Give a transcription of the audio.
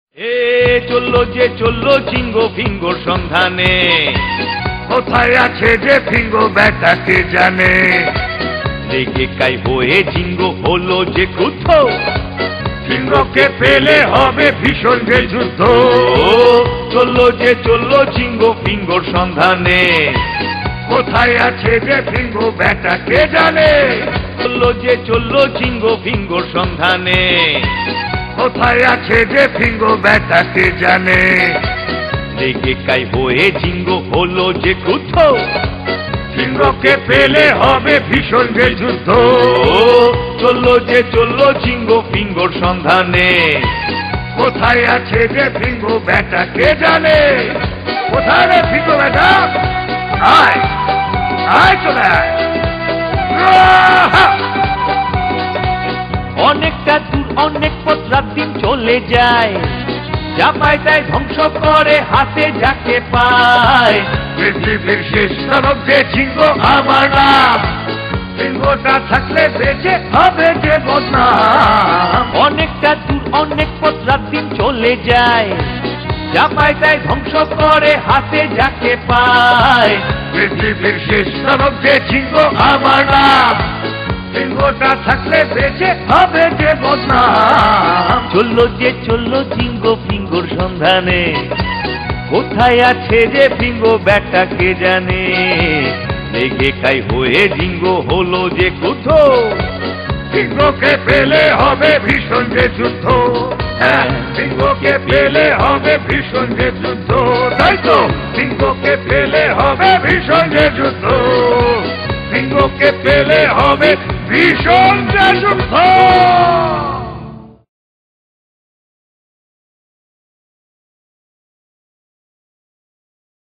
চললো যে চললো জিঙ্গো ফিঙ্গোর সন্ধানে, কোথায় আছে যে ফিঙ্গো ব্যাটা কে জানে। রেগে কাই হয়ে জিঙ্গো হলো যে ক্রুদ্ধ, ফিঙ্গোকে পেলে হবে ভীষণ যে যুদ্ধ। চললো যে চললো জিঙ্গো ফিঙ্গোর সন্ধানে, কোথায় আছে যে ফিঙ্গো ব্যাটা কে জানে। চললো যে চললো জিঙ্গো ফিঙ্গোর সন্ধানে, কোথায় আছে যে ফিঙ্গো ব্যাটা কে জানে। রেগে কাই হয়ে জিঙ্গো হলো যে ক্রুদ্ধ, ফিঙ্গোকে পেলে হবে ভীষণ যে যুদ্ধ। চললো যে চললো জিঙ্গো ফিঙ্গোর সন্ধানে, কোথায় আছে যে ফিঙ্গো ব্যাটা কে জানে। কোথায় রে ফিঙ্গো ব্যাটা, আয় আয় চলে আয়। অনেকটা দূর অনেক পথ রাত দিন চলে যায়, যা পায় তাই ধ্বংস করে হাতে যাকে পায়। পৃথিবীর শেষ তরফ যে জিঙ্গো আমার নাম, ফিঙ্গোটা থাকলে বেঁচে হবে যে বদনাম। অনেকটা দূর অনেক পথ রাত দিন চলে যায়, যা পায় তাই ধ্বংস করে হাতে যাকে পায়। পৃথিবীর শেষ তরফ যে জিঙ্গো আমার নাম, ফিঙ্গোটা থাকলে বেঁচে হবে যে বদনাম। চললো যে চললো জিঙ্গো ফিঙ্গোর সন্ধানে, কোথায় আছে যে ফিঙ্গো ব্যাটা কে জানে। রেগে কাই হয়ে জিঙ্গো হলো যে ক্রুদ্ধ, ফিঙ্গোকে পেলে হবে ভীষণ যে যুদ্ধ। হ্যাঁ, ফিঙ্গোকে পেলে হবে ভীষণ যে যুদ্ধ। তাই তো ফিঙ্গোকে পেলে হবে ভীষণ যে যুদ্ধ। ফিঙ্গোকে পেলে হবে ভীষণ যে যুদ্ধ।